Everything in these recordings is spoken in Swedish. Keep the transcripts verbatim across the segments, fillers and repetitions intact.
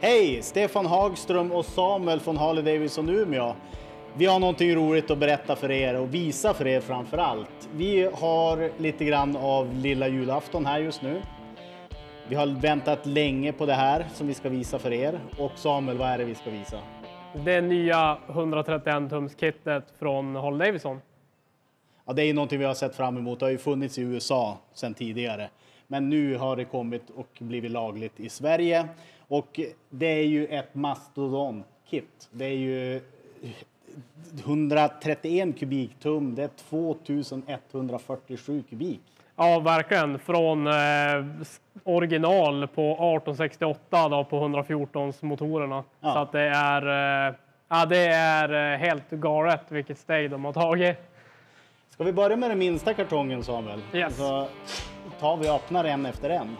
Hej, Stefan Hagström och Samuel från Harley Davidson Umeå. Vi har någonting roligt att berätta för er och visa för er framför allt. Vi har lite grann av lilla julafton här just nu. Vi har väntat länge på det här som vi ska visa för er. Och Samuel, vad är det vi ska visa? Det nya hundratrettioen tums kittet från Harley Davidson. Ja, det är ju någonting vi har sett fram emot. Det har ju funnits i U S A sedan tidigare. Men nu har det kommit och blivit lagligt i Sverige. Och det är ju ett mastodon-kit. Det är ju hundratrettioen kubiktum. Det är tvåtusen etthundrafyrtiosju kubik. Ja, verkligen. Från eh, original på arton sextioåtta då, på hundrafjorton motorerna. Ja. Så att det är, eh, ja, det är eh, helt galet vilket steg de har tagit. Ska vi börja med den minsta kartongen, Samuel? Yes. Så tar vi och öppnar en efter en.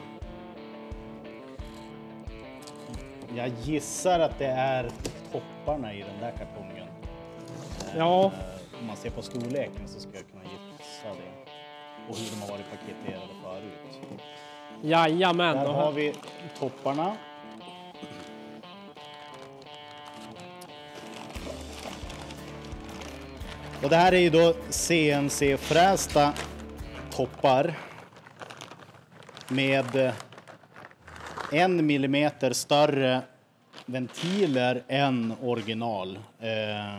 Jag gissar att det är topparna i den där kartongen. Ja. Om man ser på storleken så ska jag kunna gissa det. Och hur de har varit paketerade förut. Jajamän. Där har vi topparna. Och det här är ju då C N C-frästa toppar med en millimeter större ventiler än original. Eh,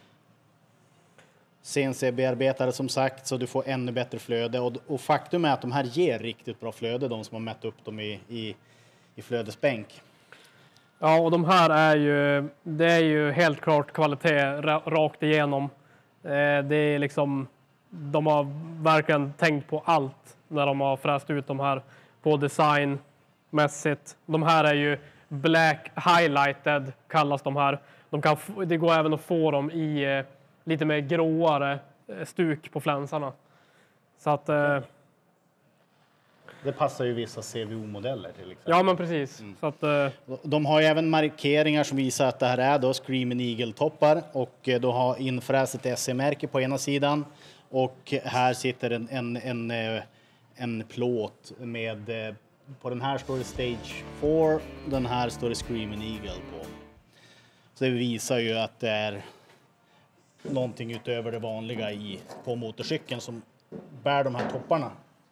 C N C-bearbetare som sagt, så du får ännu bättre flöde. Och, och faktum är att de här ger riktigt bra flöde, de som har mätt upp dem i, i, i flödesbänk. Ja, och de här är ju, det är ju helt klart kvalitet rakt igenom. Eh, det är liksom, de har verkligen tänkt på allt när de har fräst ut de här på designmässigt. De här är ju black highlighted kallas de här. De kan, det går även att få dem i eh, lite mer gråare stuk på flänsarna. Så att... Eh, det passar ju vissa C V O-modeller till exempel. Ja, men precis. Mm. Så att, eh, de har ju även markeringar som visar att det här är då Screaming Eagle-toppar. Och då har infräset S E-märke på ena sidan. Och här sitter en, en, en, en plåt med... På den här står det Stage fyra, den här står det Screaming Eagle på. Så det visar ju att det är någonting utöver det vanliga i, på motorcykeln som bär de här topparna.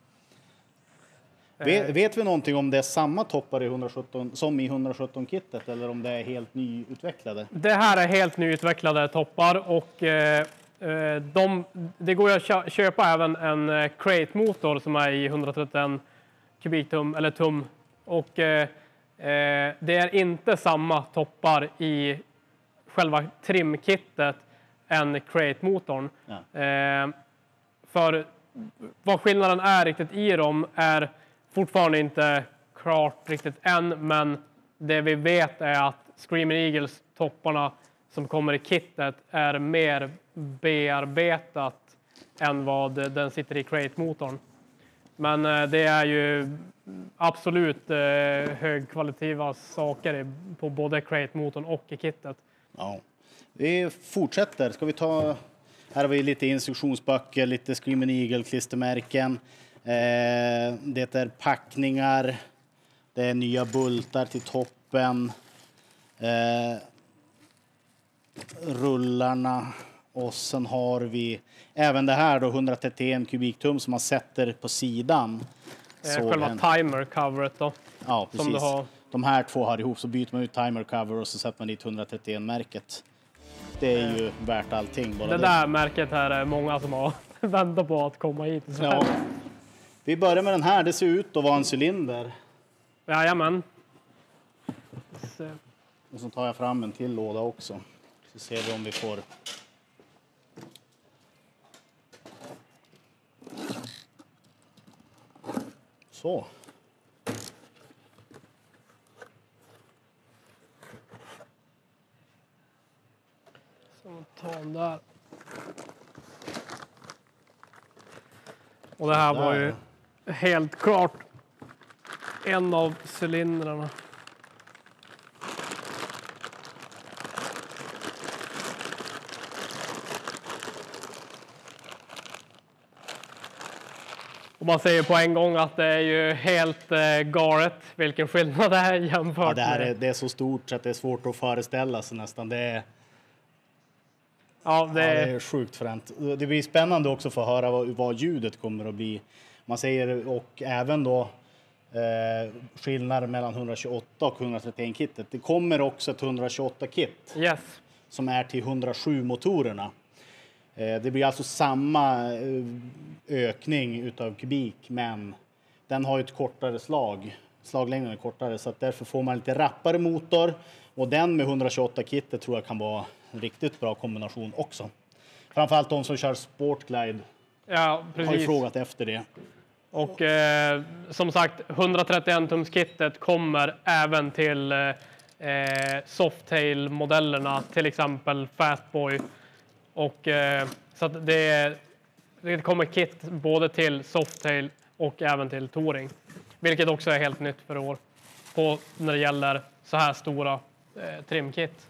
Vet, vet vi någonting om det är samma toppar i hundrasjutton, som i hundrasjutton-kittet eller om det är helt nyutvecklade? Det här är helt nyutvecklade toppar och eh, de, det går att köpa även en crate-motor som är i hundratrettioen kubiktum eller tum och eh, det är inte samma toppar i själva trimkittet än crate-motorn. Ja. Eh, för vad skillnaden är riktigt i dem är fortfarande inte klart riktigt än, men det vi vet är att Screaming Eagles topparna som kommer i kittet är mer bearbetat än vad den sitter i crate-motorn. Men eh, det är ju absolut eh, högkvalitativa saker på både crate-motorn och i kittet. Ja. Vi fortsätter. Ska vi ta... Här har vi lite instruktionsböcker, lite Screaming Eagle-klistermärken. Eh, det är packningar. Det är nya bultar till toppen. Eh, rullarna. Och sen har vi även det här då, hundratrettioen kubiktum som man sätter på sidan. Eh, själva en... timer-coveret då. Ja, precis. Som du har... De här två har ihop, så byter man ut timer-cover och så sätter man dit hundratrettioen-märket. Det är ju värt allting. Bara det, det där märket här är många som har väntat på att komma hit. Ja. Vi börjar med den här. Det ser ut att vara en cylinder. Jajamän. Så. Och så tar jag fram en till låda också. Så ser vi om vi får... Så. Så tar den där. Och det här var ju helt klart en av cylindrarna. Och man säger på en gång att det är ju helt eh, galet vilken skillnad det är jämfört Ja, det här med. är, det är så stort så att det är svårt att föreställa sig nästan. Det är, Ja, det, ja, det är sjukt fränt. Det blir spännande också för att höra vad, vad ljudet kommer att bli. Man säger, och även då eh, skillnaden mellan hundratjugoåtta och hundratrettioen-kittet. Det kommer också ett hundratjugoåtta-kit yes. som är till hundrasju-motorerna. Eh, det blir alltså samma eh, ökning utav kubik, men den har ju ett kortare slag. Slaglängden är kortare, så att därför får man lite rappare motor. Och den med hundratjugoåtta-kittet tror jag kan vara en riktigt bra kombination också. Framförallt de som kör Sportglide Ja, har ju precis. frågat efter det. Och eh, som sagt, hundratrettioen-tumskittet kommer även till eh, Softail-modellerna, till exempel Fastboy. Och, eh, så att det, det kommer kit både till Softail och även till Touring. Vilket också är helt nytt för år på, när det gäller så här stora eh, trimkit.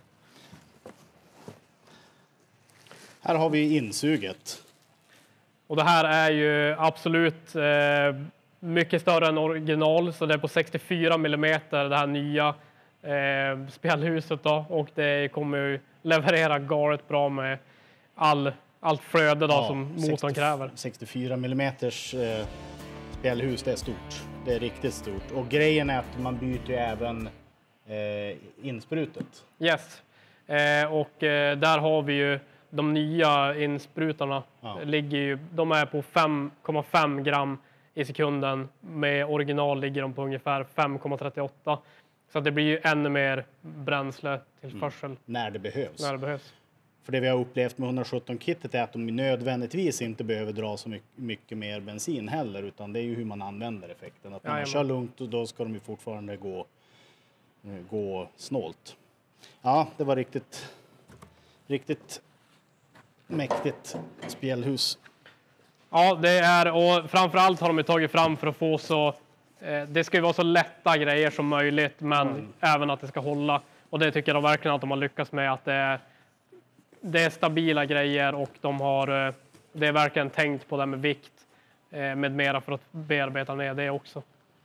Här har vi insuget. Och det här är ju absolut eh, mycket större än original, så det är på sextiofyra millimeter det här nya eh, spelhuset då, och det kommer ju leverera galet bra med all, allt flöde då, Ja, som motorn sextio kräver. sextiofyra millimeters eh, spelhus, det är stort. Det är riktigt stort. Och grejen är att man byter ju även eh, insprutet. Yes, eh, och eh, där har vi ju de nya insprutarna. Ja. Ligger ju, de är på fem komma fem gram i sekunden. Med original ligger de på ungefär fem komma trettioåtta. Så att det blir ju ännu mer bränsle tillförsel mm. När det behövs. när det behövs. För det vi har upplevt med hundrasjutton-kittet är att de nödvändigtvis inte behöver dra så mycket, mycket mer bensin heller. Utan det är ju hur man använder effekten. Att när man Jajamän. kör lugnt, då ska de ju fortfarande gå, gå snålt. Ja, det var riktigt, riktigt mäktigt spelhus. Ja, det är, och framförallt har de ju tagit fram för att få så, eh, det ska ju vara så lätta grejer som möjligt, men Mm. även att det ska hålla. Och det tycker jag verkligen att de har lyckats med, att det är, det är stabila grejer, och de har, eh, det är verkligen tänkt på det med vikt eh, med mera för att bearbeta ner det också.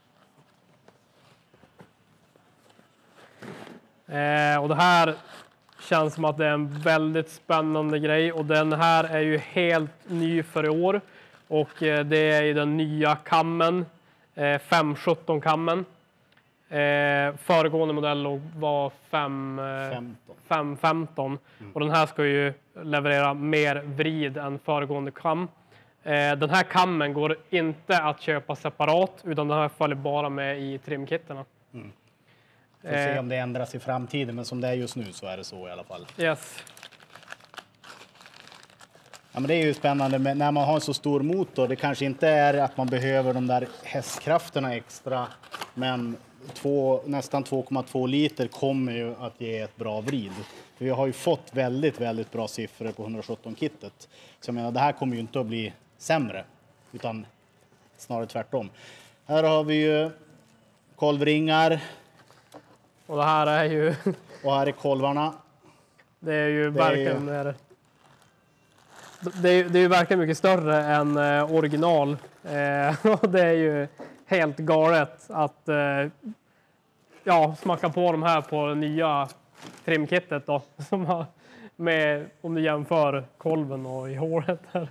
Eh, och det här känns som att det är en väldigt spännande grej, och den här är ju helt ny för i år, och eh, det är ju den nya kammen, eh, fem sjutton-kammen. Eh, föregående modell var fem femton, mm. och den här ska ju leverera mer vrid än föregående kam. Eh, den här kammen går inte att köpa separat, utan den här följer bara med i trimkitterna. Mm. Får se om det ändras i framtiden, men som det är just nu så är det så i alla fall. Yes. Ja, men det är ju spännande med, när man har en så stor motor. Det kanske inte är att man behöver de där hästkrafterna extra, men två, nästan två komma två liter kommer ju att ge ett bra vrid. För vi har ju fått väldigt, väldigt bra siffror på hundrasjutton-kittet. Så jag menar, det här kommer ju inte att bli sämre, utan snarare tvärtom. Här har vi ju kolvringar. Och det här är ju... Och här är kolvarna. Det är ju Det är verkligen... ju- Är, det, är, det är ju verkligen mycket större än eh, original. Eh, och det är ju helt galet att eh, ja, smacka på de här på det nya trimkittet då. Som har med, om du jämför kolven och i håret här.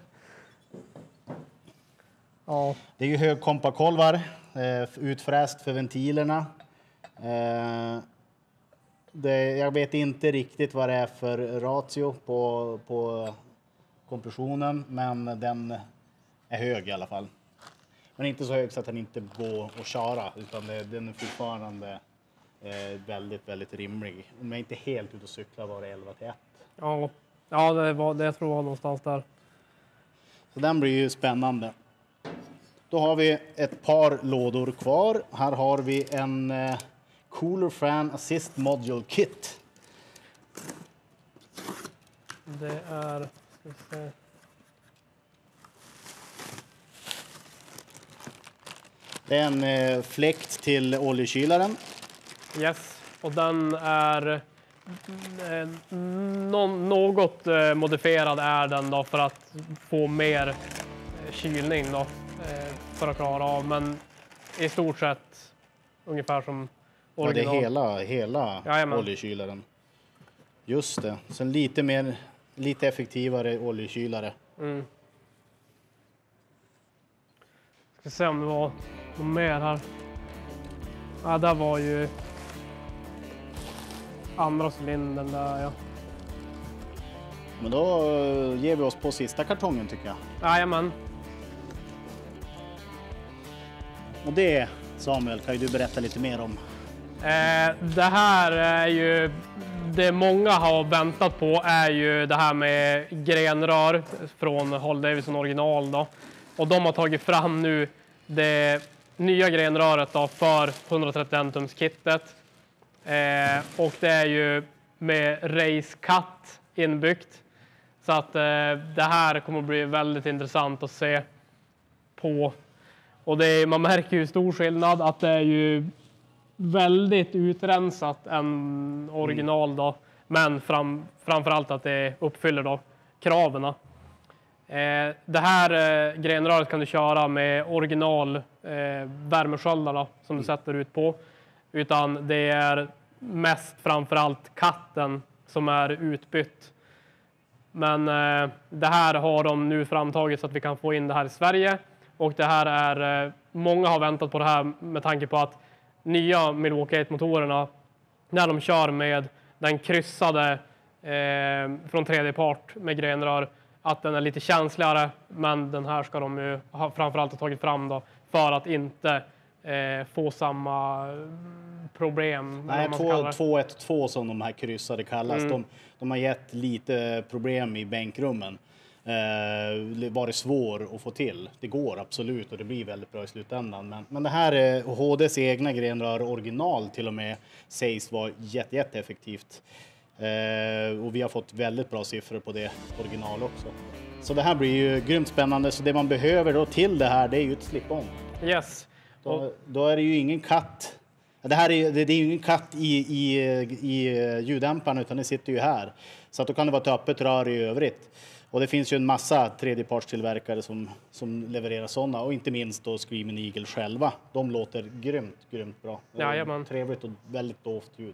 Ja. Det är ju högkompakolvar, eh, utfräst för ventilerna. Eh, det, jag vet inte riktigt vad det är för ratio på, på kompressionen, men den är hög i alla fall. Men inte så hög så att den inte går att köra, utan det, den är fortfarande eh, väldigt, väldigt rimlig. Om jag inte helt ute och cyklar var det elva till ett. Ja, ja det, var, det tror jag var någonstans där. Så den blir ju spännande. Då har vi ett par lådor kvar. Här har vi en eh, Cooler Fan Assist Module Kit. Det är... Ska vi se. Det är en eh, fläkt till oljekylaren. Yes, och den är eh, nå- något eh, modifierad är den då för att få mer eh, kylning då. eh, för att klara av. Men i stort sett ungefär som original. Ja, det är hela, hela Jajamän. oljekylaren. Just det. Sen lite mer, lite effektivare oljekylare. Mm. Ska se om det var något mer här. Ja, där var ju andra cylindern där, ja. Men då uh, ger vi oss på sista kartongen tycker jag. Jajamän. Och det, Samuel, kan ju du berätta lite mer om. Eh, det här är ju, det många har väntat på är ju det här med grenrör från Harley Davidson original då. Och de har tagit fram nu det nya grenröret då för hundratrettioen tums kittet. Eh, och det är ju med race cut inbyggt. Så att eh, det här kommer att bli väldigt intressant att se på. Och det är, man märker ju stor skillnad att det är ju väldigt utrensat än original då. Men fram, framförallt att det uppfyller då kraven. Eh, det här eh, grenröret kan du köra med original eh, värmesköldar då, som du sätter ut på. Utan det är mest framförallt katten som är utbytt. Men eh, det här har de nu framtagit så att vi kan få in det här i Sverige. Och det här är, eh, många har väntat på det här med tanke på att nya Milwaukee motorerna när de kör med den kryssade eh, från tredje part med grenrör, att den är lite känsligare, men den här ska de ju ha, framförallt ha tagit fram då, för att inte eh, få samma problem. Nej, två ett två som de här kryssade kallas. Mm. De, de har gett lite problem i bänkrummen. Eh, var det svår att få till. Det går absolut och det blir väldigt bra i slutändan. Men, men det här är H D:s egna grenrör original till och med sägs vara jätte, jätte effektivt. Eh, och vi har fått väldigt bra siffror på det original också. Så det här blir ju grymt spännande. Så det man behöver då till det här, det är ju ett slip-on. Yes. Då, då är det ju ingen katt. Det här är, det, det är ju ingen katt i, i, i ljuddämparen utan det sitter ju här. Så att då kan det vara ett öppet rör i övrigt. Och det finns ju en massa tredjepartstillverkare som, som levererar sådana. Och inte minst då Screaming Eagle själva. De låter grymt, grymt bra. Jajamän. Trevligt och väldigt dovt ljud.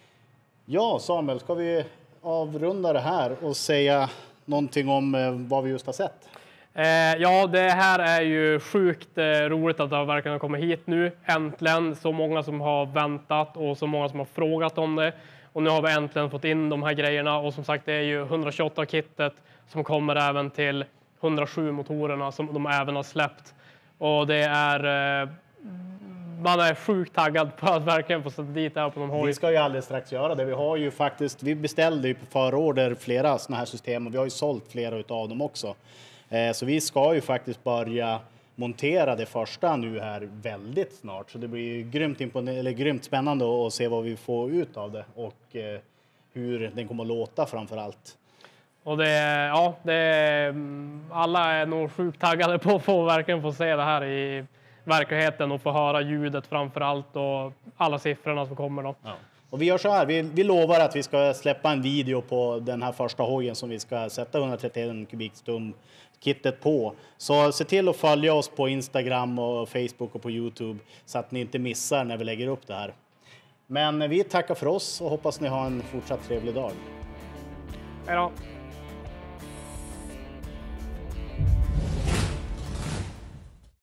Ja, Samuel, ska vi avrunda det här och säga någonting om eh, vad vi just har sett? Eh, ja, det här är ju sjukt eh, roligt att det verkligen har kommit hit nu. Äntligen så många som har väntat och så många som har frågat om det. Och nu har vi äntligen fått in de här grejerna. Och som sagt, det är ju etthundratjugoåtta-kittet som kommer även till hundrasju motorerna som de även har släppt. Och det är... Eh, man är sjukt taggad på att verkligen få sätta dit det här på någon hoj. Vi ska ju alldeles strax göra det. Vi har ju faktiskt... Vi beställde ju på förorder flera sådana här system och vi har ju sålt flera utav dem också. Eh, så vi ska ju faktiskt börja montera det första nu här väldigt snart. Så det blir ju grymt, impon- eller grymt spännande att se vad vi får ut av det och eh, hur den kommer att låta framför allt. Och det, ja, det, alla är nog sjukt taggade på att få verkligen få se det här i verkligheten och få höra ljudet framför allt och alla siffrorna som kommer då. Ja. Och vi gör så här, vi, vi lovar att vi ska släppa en video på den här första hojen som vi ska sätta etthundratrettioen kubiktum kittet på. Så se till att följa oss på Instagram och Facebook och på YouTube så att ni inte missar när vi lägger upp det här. Men vi tackar för oss och hoppas ni har en fortsatt trevlig dag. Hej då!